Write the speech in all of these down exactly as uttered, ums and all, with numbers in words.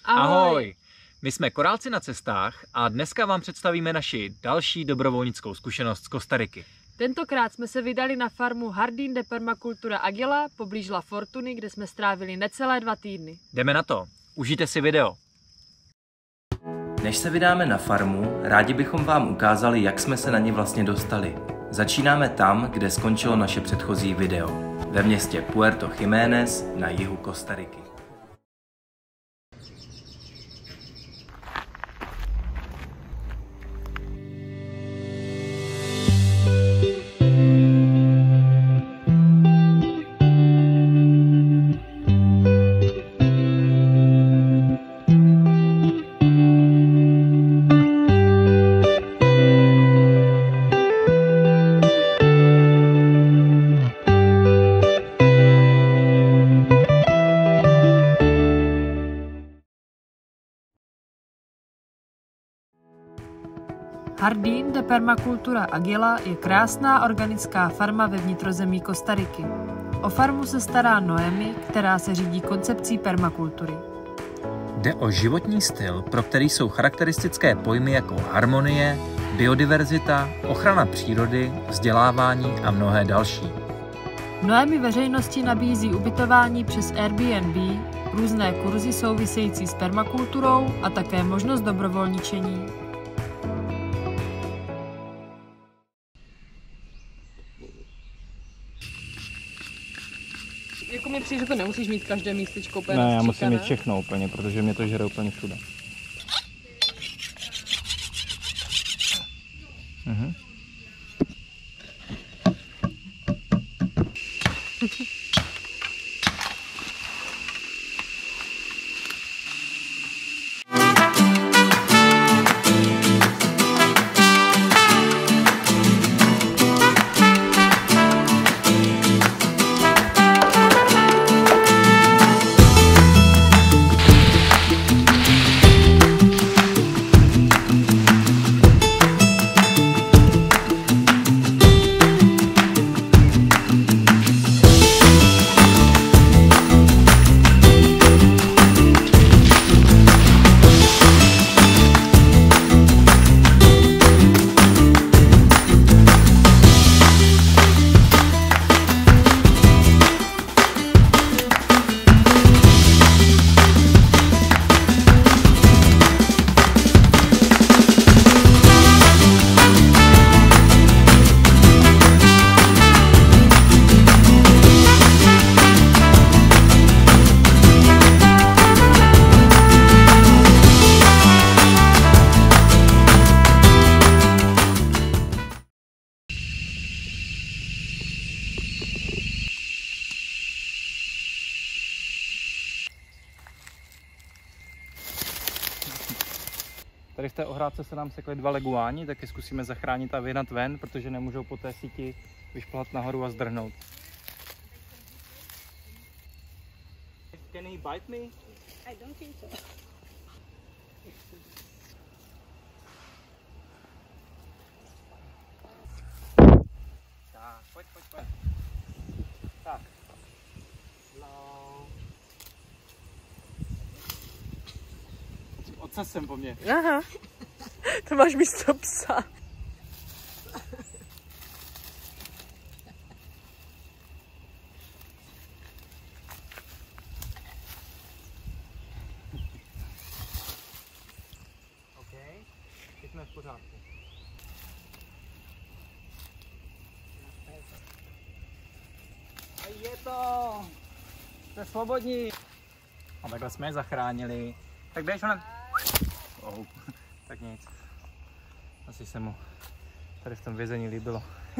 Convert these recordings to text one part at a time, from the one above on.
Ahoj. Ahoj! My jsme Korálci na cestách a dneska vám představíme naši další dobrovolnickou zkušenost z Kostariky. Tentokrát jsme se vydali na farmu Jardín de Permacultura Aguila poblíž La Fortuny, kde jsme strávili necelé dva týdny. Jdeme na to, užijte si video. Než se vydáme na farmu, rádi bychom vám ukázali, jak jsme se na ně vlastně dostali. Začínáme tam, kde skončilo naše předchozí video, ve městě Puerto Jiménez na jihu Kostariky. Jardín de Permacultura Aguila je krásná organická farma ve vnitrozemí Kostariky. O farmu se stará Noemi, která se řídí koncepcí permakultury. Jde o životní styl, pro který jsou charakteristické pojmy jako harmonie, biodiverzita, ochrana přírody, vzdělávání a mnohé další. Noemi veřejnosti nabízí ubytování přes Airbnb, různé kurzy související s permakulturou a také možnost dobrovolničení. Jako mi přijde, že to nemusíš mít každé místečko úplně. Ne, já musím mít všechno úplně, protože mě to žere úplně všude. Mhm. Tady v té ohrádce se nám sekly dva leguáni, tak je zkusíme zachránit a vyhnat ven, protože nemůžou po té síti vyšplhat nahoru a zdrhnout. Can he bite me? I don't think so. Tak, pojď, pojď, pojď. Tak. Hello. Ocasem po mně. Aha, to máš místo psa. OK, teď jsme v pořádku. A je to! Jste svobodní! A takhle jsme je zachránili. Tak běž ona. Oh, tak nic. Asi se mu tady v tom vězení líbilo.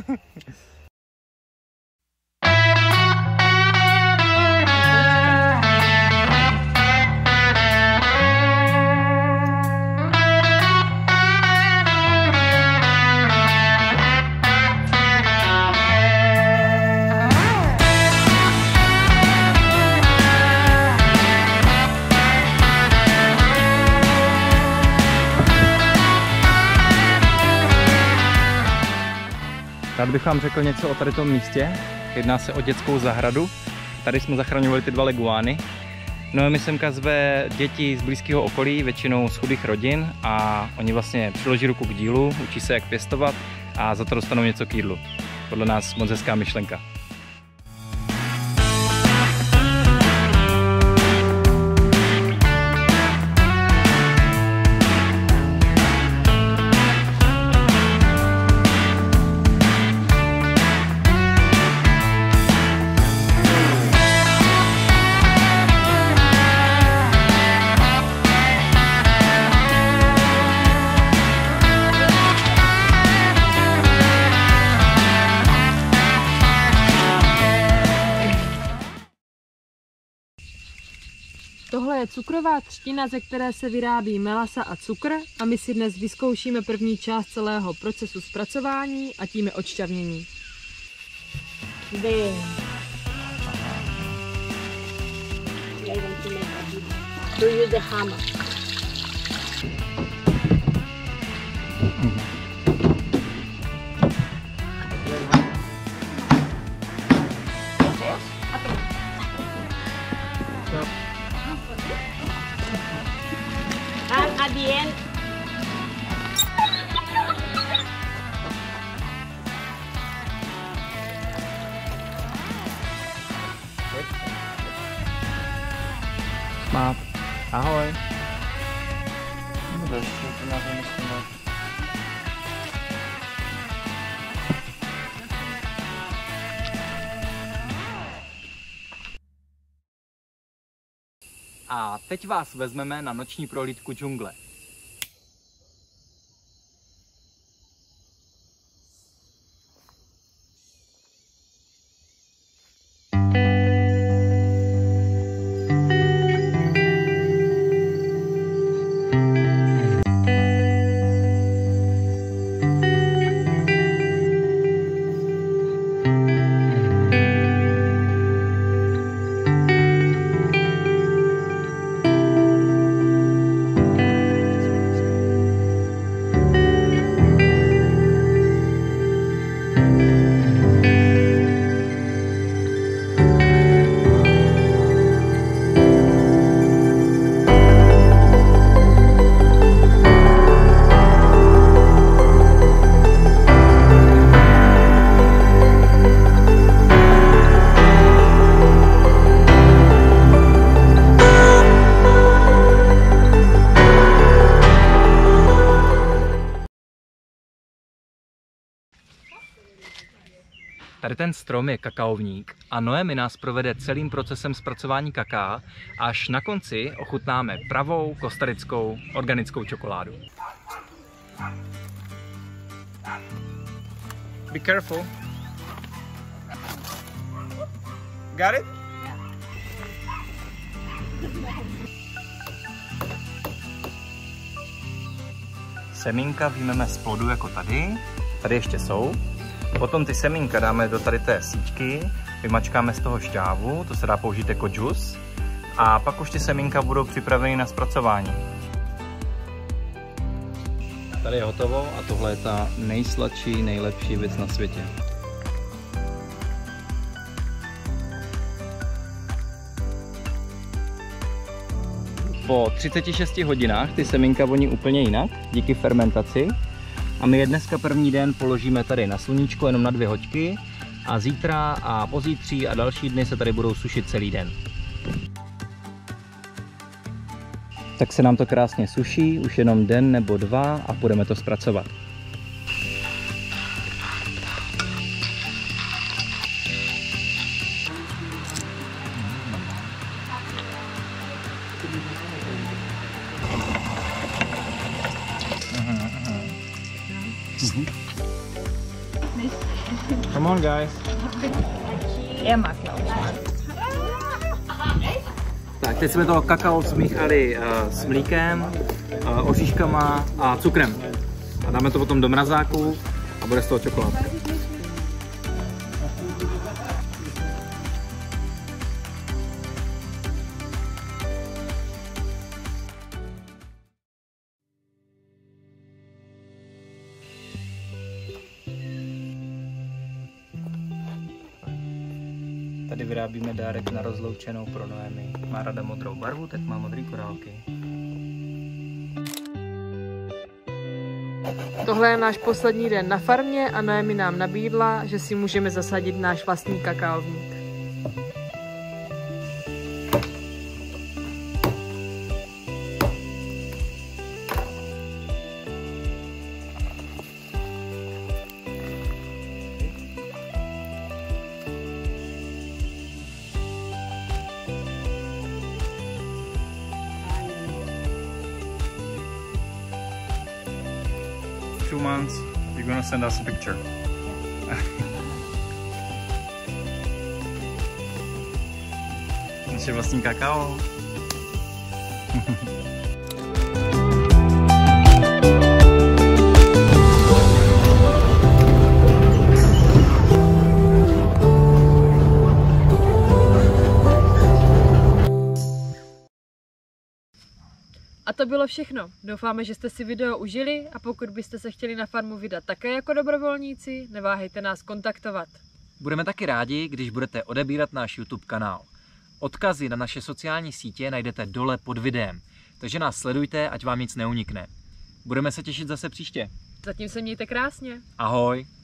Rád bych vám řekl něco o tady tom místě. Jedná se o dětskou zahradu. Tady jsme zachraňovali ty dva leguány. Noemi semka zve děti z blízkého okolí, většinou z chudých rodin, a oni vlastně přiloží ruku k dílu, učí se, jak pěstovat, a za to dostanou něco k jídlu. Podle nás moc hezká myšlenka. Tohle je cukrová třtina, ze které se vyrábí melasa a cukr, a my si dnes vyzkoušíme první část celého procesu zpracování, a tím je odšťavnění. Do you the hammer? And at the end, Má. Ahoj. A teď vás vezmeme na noční prohlídku džungle. Tady ten strom je kakaovník a Noemi nás provede celým procesem zpracování kaká, až na konci ochutnáme pravou kostarickou organickou čokoládu. Be careful. Got it? Semínka vyjmeme z plodu jako tady. Tady ještě jsou. Potom ty semínka dáme do tady té síťky, vymačkáme z toho šťávu, to se dá použít jako džus. A pak už ty semínka budou připraveny na zpracování. Tady je hotovo a tohle je ta nejsladší, nejlepší věc na světě. Po třiceti šesti hodinách ty semínka voní úplně jinak, díky fermentaci. A my je dneska první den položíme tady na sluníčko jenom na dvě hoďky a zítra a pozítří a další dny se tady budou sušit celý den. Tak se nám to krásně suší, už jenom den nebo dva a budeme to zpracovat. Come on, guys. Tak, teď jsme to kakao smíchali uh, s mlíkem, uh, oříškama a cukrem. A dáme to potom do mrazáku a bude z toho čokoládka. Tady vyrábíme dárek na rozloučenou pro Noemi. Má ráda modrou barvu, tak má modrý korálky. Tohle je náš poslední den na farmě a Noemi nám nabídla, že si můžeme zasadit náš vlastní kakaovník. Two months, you're gonna send us a picture. Naše vlastní kakao. A to bylo všechno. Doufáme, že jste si video užili a pokud byste se chtěli na farmu vydat také jako dobrovolníci, neváhejte nás kontaktovat. Budeme taky rádi, když budete odebírat náš YouTube kanál. Odkazy na naše sociální sítě najdete dole pod videem, takže nás sledujte, ať vám nic neunikne. Budeme se těšit zase příště. Zatím se mějte krásně. Ahoj!